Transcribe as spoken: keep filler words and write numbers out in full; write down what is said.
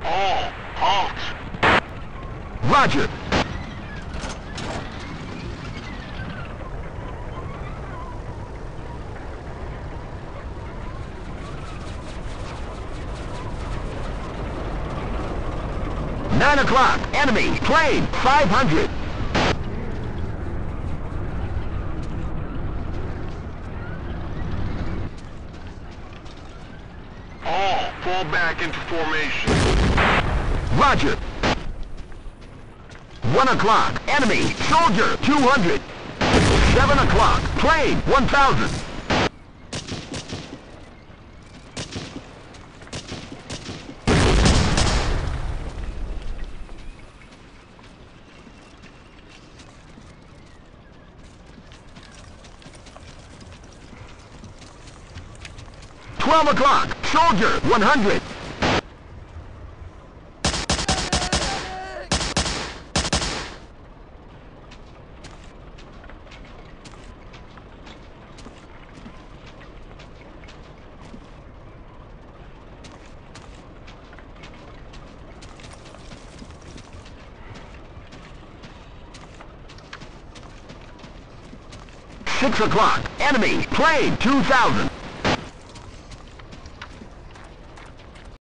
All, halt. Roger. Nine o'clock. Enemy plane five hundred. All, fall back into formation. Roger. One o'clock. Enemy soldier two hundred. Seven o'clock. Plane one thousand. Twelve o'clock. Soldier one hundred. Six o'clock. Enemy plane two thousand.